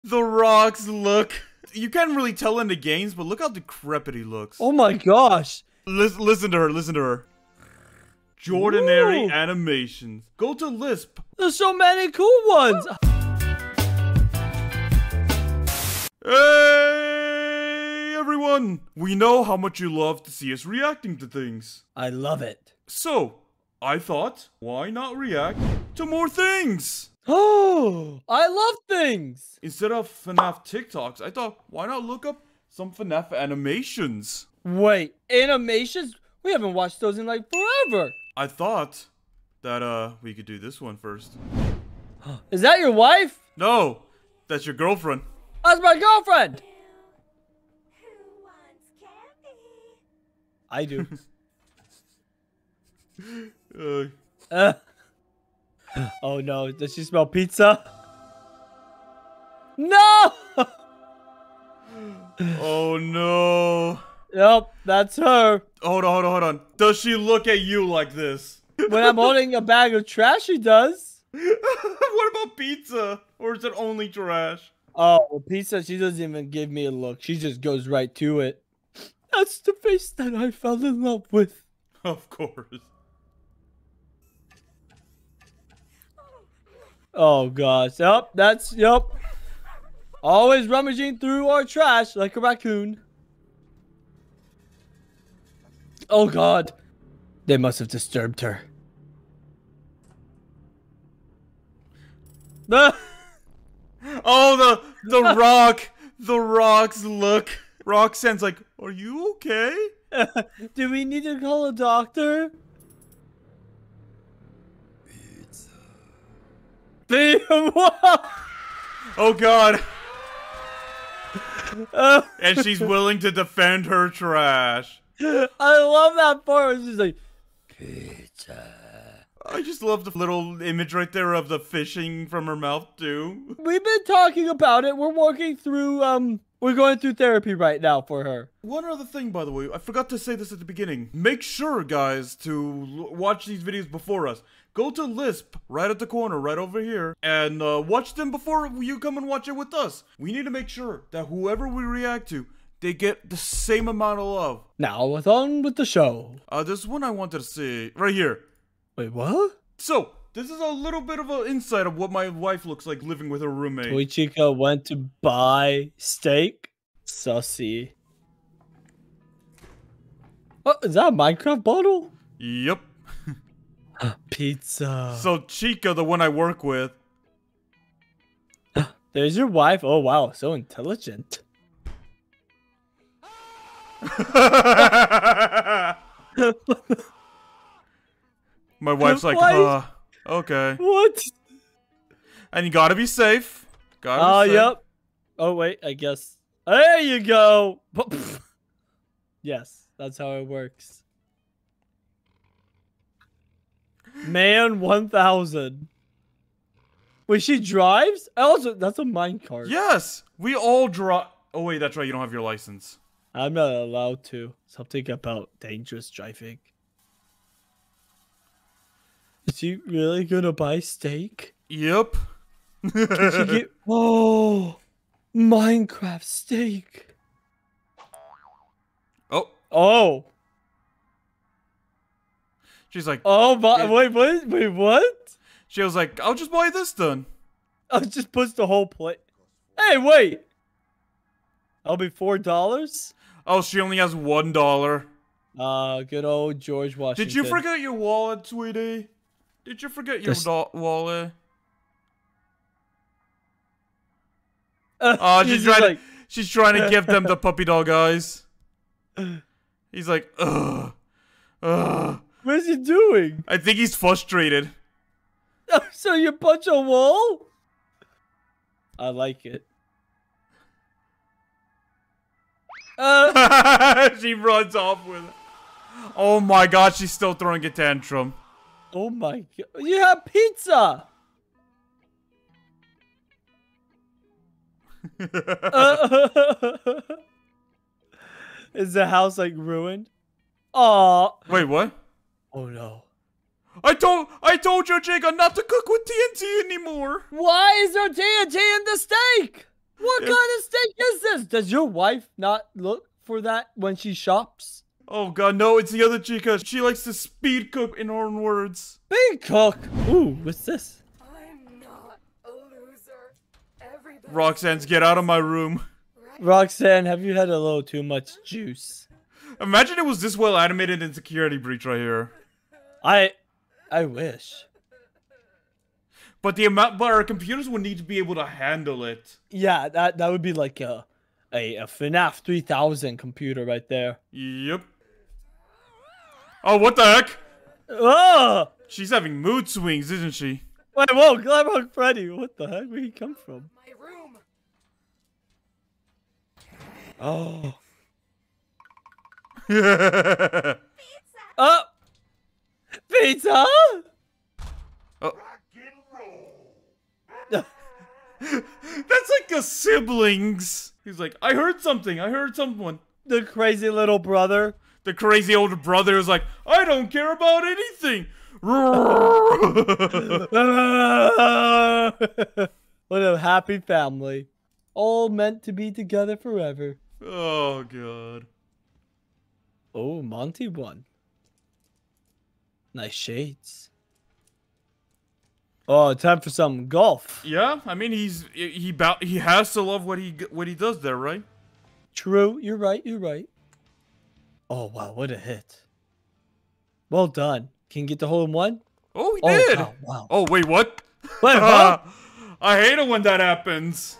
The Rock's look. You can't really tell in the games, but look how decrepit he looks. Oh my gosh. Listen to her, listen to her. Jordinary Ooh. animations. Go to Lisp. There's so many cool ones. Hey, everyone. We know how much you love to see us reacting to things. I love it. So, I thought, why not react to more things? Oh, I love things. Instead of FNAF TikToks, I thought, why not look up some FNAF animations? Wait, animations? We haven't watched those in like forever. I thought that, we could do this one first. Is that your wife? No, that's your girlfriend. That's my girlfriend. Who wants candy? I do. Oh no, does she smell pizza? No! Oh no. Yep, that's her. Hold on. Does she look at you like this? When I'm holding a bag of trash, she does. What about pizza? Or is it only trash? Oh, well, pizza, she doesn't even give me a look. She just goes right to it. That's the face that I fell in love with. Of course. Oh gosh, yep. Always rummaging through our trash like a raccoon. Oh god. They must have disturbed her. Oh, the Rock's look. Roxanne's like, are you okay? Do we need to call a doctor? What? Oh god. And she's willing to defend her trash. I love that part. It's just like pizza. I just love the little image right there of the fishing from her mouth too. We've been talking about it. We're working through we're going through therapy right now for her. One other thing, by the way, I forgot to say this at the beginning. Make sure, guys, to watch these videos before us. Go to Lisp, right at the corner, right over here, and watch them before you come and watch it with us. We need to make sure that whoever we react to, they get the same amount of love. Now, on with the show. There's one I wanted to say, right here. Wait, what? So, this is a little bit of an insight of what my wife looks like living with her roommate. Toy Chica went to buy steak? Sussy. Oh, is that a Minecraft bottle? Yep. Pizza. So, Chica, the one I work with. There's your wife. Oh, wow. So intelligent. My wife's like, okay. What? And you gotta be safe. Gotta be safe. Yep. Oh, wait, I guess. There you go. Yes, that's how it works. Man 1000. Wait, she drives? Also, that's a minecart. Yes, we all drive. Oh, wait, that's right. You don't have your license. I'm not allowed to. Something about dangerous driving. Is she really gonna buy steak? Yep. Can she get... Oh, Minecraft steak. Oh. Oh. She's like, Oh, wait, what? Wait, what? she was like, I'll just buy this then. Oh, just puts the whole plate. Hey, wait. That'll be $4? Oh, she only has $1. Good old George Washington. Did you forget your wallet, sweetie? Did you forget your wallet? Oh, she's trying to give them the puppy dog eyes. He's like, ugh. What is he doing? I think he's frustrated. So you punch a wall? I like it. She runs off with it. Oh my god, she's still throwing a tantrum. Oh my god. You have pizza! Is the house like ruined? Aw. Wait, what? Oh no. I told you, Jacob, not to cook with TNT anymore. Why is there TNT in the steak? What kind of steak is this? Does your wife not look for that when she shops? Oh god, no, it's the other chica. She likes to speed cook in her own words. Big cook. Ooh, what's this? I'm not a loser. Everybody. Roxanne's get out of my room. Roxanne, have you had a little too much juice? Imagine it was this well animated in Security Breach right here. I wish. But our computers would need to be able to handle it. Yeah, that would be like a FNAF 3000 computer right there. Yep. Oh, what the heck? Oh! She's having mood swings, isn't she? Wait, whoa, Glamrock Freddy, what the heck? Where'd he come from? My room. Oh. Oh. Oh! Pizza? That's like a siblings. He's like, I heard something. I heard someone. The crazy little brother. The crazy older brother is like, I don't care about anything. What a happy family. All meant to be together forever. Oh, God. Oh, Monty won. Nice shades. Oh, time for some golf. Yeah, I mean, he has to love what he does there, right? True, you're right, you're right. Oh, wow, what a hit. Well done. Can you get the hole in one? Oh, he did. Wow, wow. Oh, wait, what? Wait, huh? I hate it when that happens.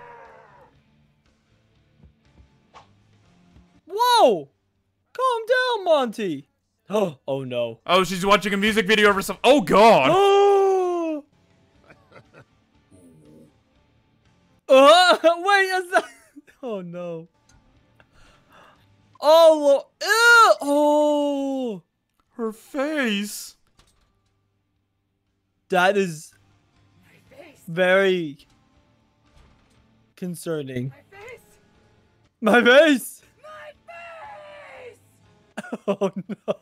Whoa! Calm down, Monty. Oh no. Oh, she's watching a music video or something. Oh, God. Oh! Wait, is that? Oh no. Oh, oh! Her face. That is My face. very concerning. My face. My face! My face. Oh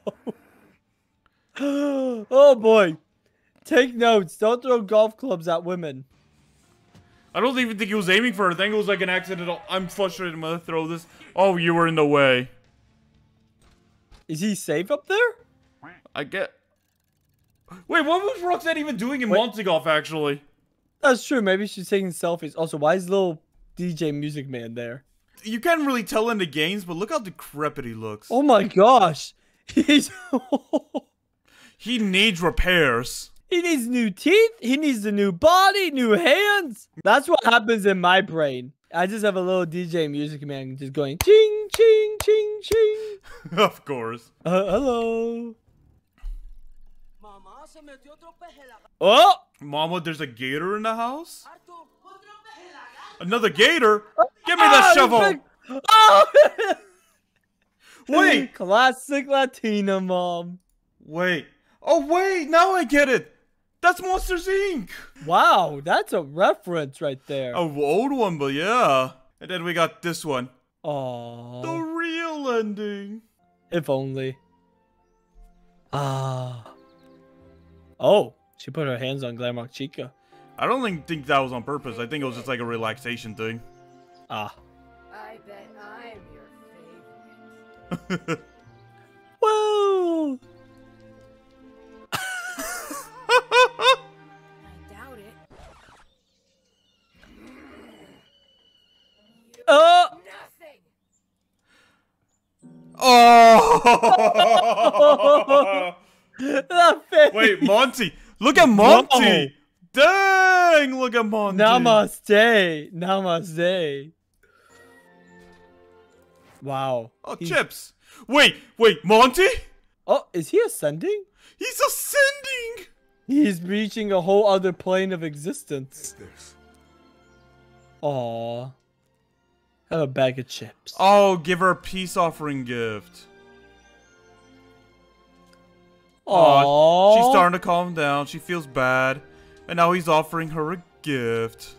no. Oh boy. Take notes. Don't throw golf clubs at women. I don't even think he was aiming for her. I think it was like an accidental. I'm frustrated. I'm gonna throw this. Oh, you were in the way. Is he safe up there? I get. Wait, what was Roxanne even doing in Wait. Monty Golf, actually? That's true. Maybe she's taking selfies. Also, why is little DJ Music Man there? You can't really tell in the games, but look how decrepit he looks. Oh my gosh. He's He needs repairs. He needs new teeth. He needs a new body, new hands. That's what happens in my brain. I just have a little DJ Music Man just going ching, ching, ching, ching. Of course. Hello. Oh! Mama, there's a gator in the house? Another gator? Give me the shovel! Oh! Wait! Classic Latina mom. Wait. Oh, wait! Now I get it! That's Monsters, Inc! Wow, that's a reference right there. A old one, but yeah. And then we got this one. The Aww. real ending. If only. Ah. Oh, she put her hands on Glamrock Chica. I don't think that was on purpose. I think it was just like a relaxation thing. Ah. I bet I'm your favorite. Whoa! I doubt it. Oh! Nothing. Oh! That face! Wait, Monty! Look at Monty! Dang! Look at Monty! Namaste! Namaste! Wow. Oh, He's- chips! Wait, Monty? Oh, is he ascending? He's ascending! He's reaching a whole other plane of existence. Aww. Have a bag of chips. Oh, give her a peace offering gift. Aww. She's starting to calm down. She feels bad. And now he's offering her a gift.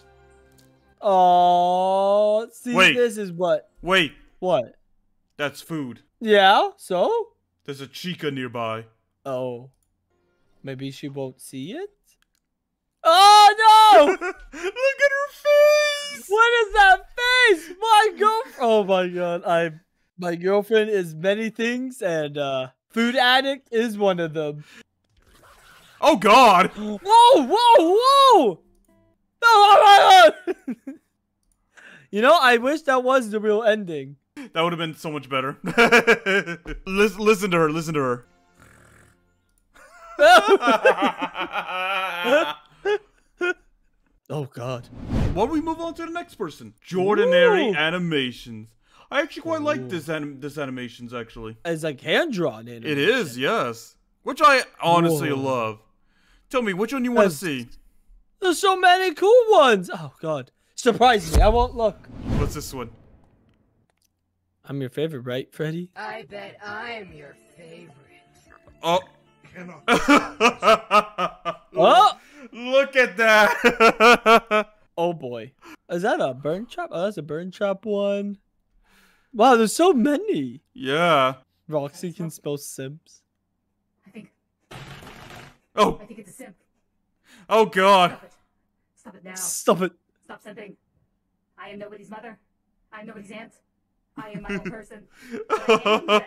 Aww. See, Wait. this is what? Wait, What? that's food. Yeah, so? There's a chica nearby. Oh. Maybe she won't see it? Oh no! Look at her face. What is that face? My girlfriend. Oh my god. My girlfriend is many things, and food addict is one of them. Oh God. Whoa! Whoa! Whoa! Oh my god! You know, I wish that was the real ending. That would have been so much better. Listen to her. Listen to her. Oh god. Why don't we move on to the next person? Jordinary Ooh. Animations. I actually quite like this animations actually. It's like hand drawn in. It is, yes. Which I honestly Whoa. love. Tell me, which one you want to That's- see? There's so many cool ones. Oh god. Surprise me. I won't look. What's this one? I'm your favorite, right, Freddy? I bet I'm your favorite. Oh. Oh! Look at that. Oh boy. Is that a burn trap? Oh, that's a burn trap one. Wow, there's so many. Yeah. Roxy can spell Sims. I think Oh. it's a simp. Oh God. Stop it. Stop it now. Stop it. Stop simping. I am nobody's mother. I am nobody's aunt. I am my own person. I am best.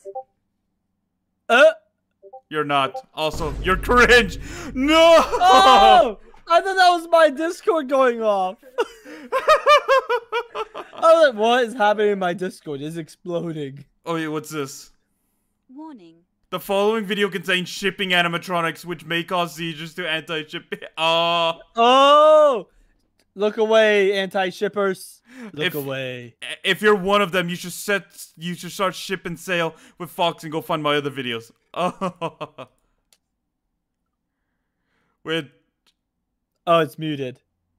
You're not. Also, you're cringe. No. Oh! I thought that was my Discord going off. I was like, what is happening in my Discord? It's exploding. Oh yeah, what's this? Warning. The following video contains shipping animatronics which may cause seizures to anti-shipping. Oh! Look away, anti-shippers. Look away. If you're one of them, you should start shipping sale with Fox and go find my other videos. Oh. With Oh, it's muted.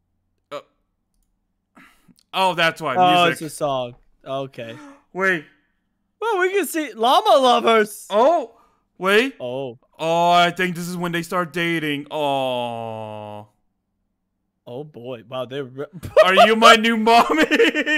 oh, that's why Oh, it's music. a song. Okay. Wait. Well, we can see llama lovers. Oh, wait. Oh. Oh, I think this is when they start dating. Oh. Oh boy. Wow, they're Are you my new mommy?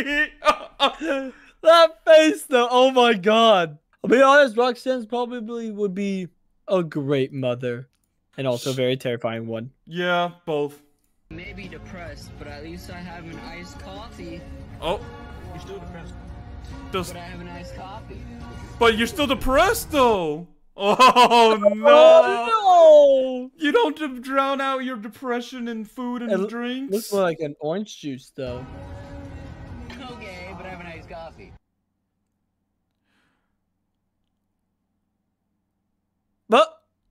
that face though. Oh my god. I'll be honest, Roxanne's probably would be a great mother. And also a very terrifying one. Yeah, both. Maybe depressed, but at least I have an iced coffee. Oh. You're still depressed. Just, But I have an iced coffee. but you're still depressed though. Oh no. Oh You don't drown out your depression in food and It no! drinks. Looks more like an orange juice though. Okay, but I have an iced coffee. But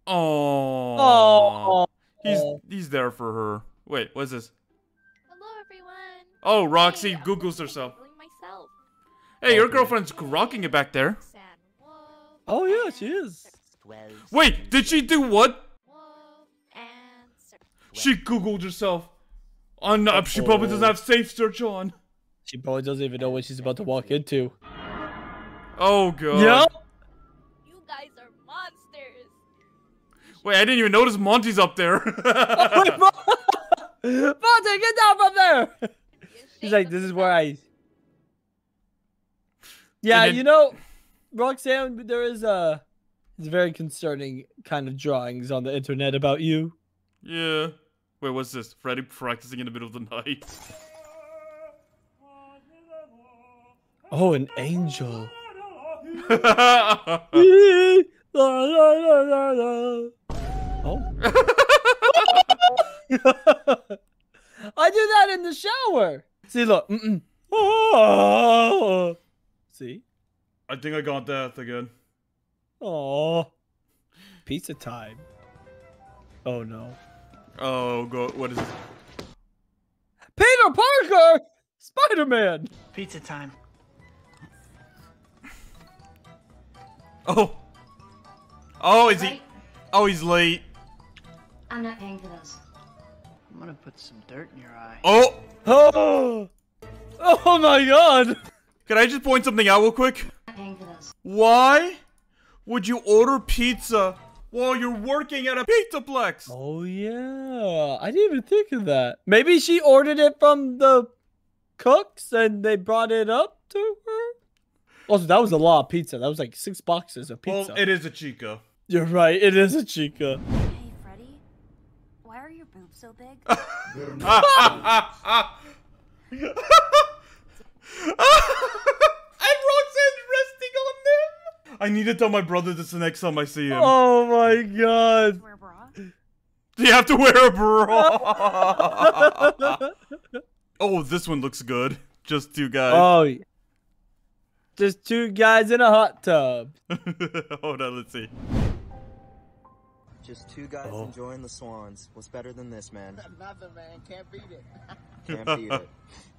Oh. oh, He's there for her. Wait, what's this? Hello, everyone. Oh, Roxy Hey, I'm Googles herself. Googling myself. Hey, your girlfriend's rocking it back there. San Wolf, oh yeah, she is. Wait, did she do what? Wolf, and Sir. She Googled herself. Oh no, she probably doesn't have safe search on. She probably doesn't even know what she's about to walk into. Oh god. Yep. You guys are monsters. Wait, I didn't even notice Monty's up there. Monte, get down from there! She's like, this is where I. Yeah, And then- you know, Roxanne, there is it's very concerning kind of drawings on the internet about you. Yeah. Wait, what's this? Freddy practicing in the middle of the night. Oh, an angel. Oh. Oh. I do that in the shower. See, look. Oh. See? I think I got that again. Oh. Pizza time. Oh no. Oh god, what is this? Peter Parker! Spider-Man! Pizza time. Oh. Oh, is he? Right? Oh, he's late. I'm not paying for those. I'm gonna put some dirt in your eye. Oh. Oh! Oh my god! Can I just point something out real quick? I'm not paying for those. Why would you order pizza while you're working at a Pizzaplex? Oh yeah. I didn't even think of that. Maybe she ordered it from the cooks and they brought it up to her? Also, that was a lot of pizza. That was like 6 boxes of pizza. Well, it is a Chica. You're right. It is a chica. Hey, Freddy. Why are your boobs so big? And Roxanne's resting on them. I need to tell my brother this the next time I see him. Oh my god. Wear a bra? Do you have to wear a bra? Oh, this one looks good. Just two guys. Oh, yeah. Just two guys in a hot tub. Hold on, let's see. Just two guys enjoying the swans. What's better than this, man? Nothing, man. Can't beat it. Can't beat it.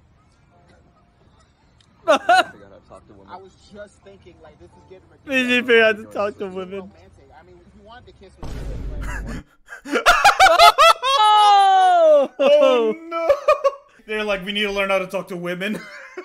I was just thinking, like, this is getting ridiculous. Did you figure out to talk to women? Romantic. I mean, if you wanted to kiss me, Oh! Oh no! They're like, we need to learn how to talk to women.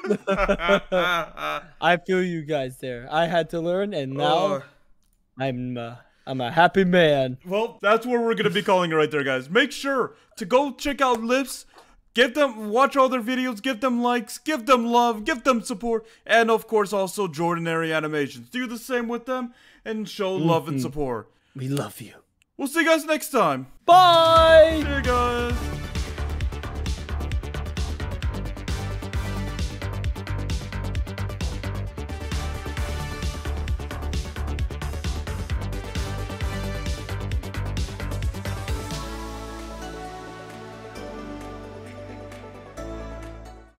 I feel you guys there. I had to learn, and now I'm a happy man. Well, that's what we're gonna be calling it right there, guys. Make sure to go check out Lips. Watch all their videos, give them likes, give them love, give them support, and of course also Jordinary Animations. Do the same with them and show love and support. We love you. We'll see you guys next time. Bye! See you guys.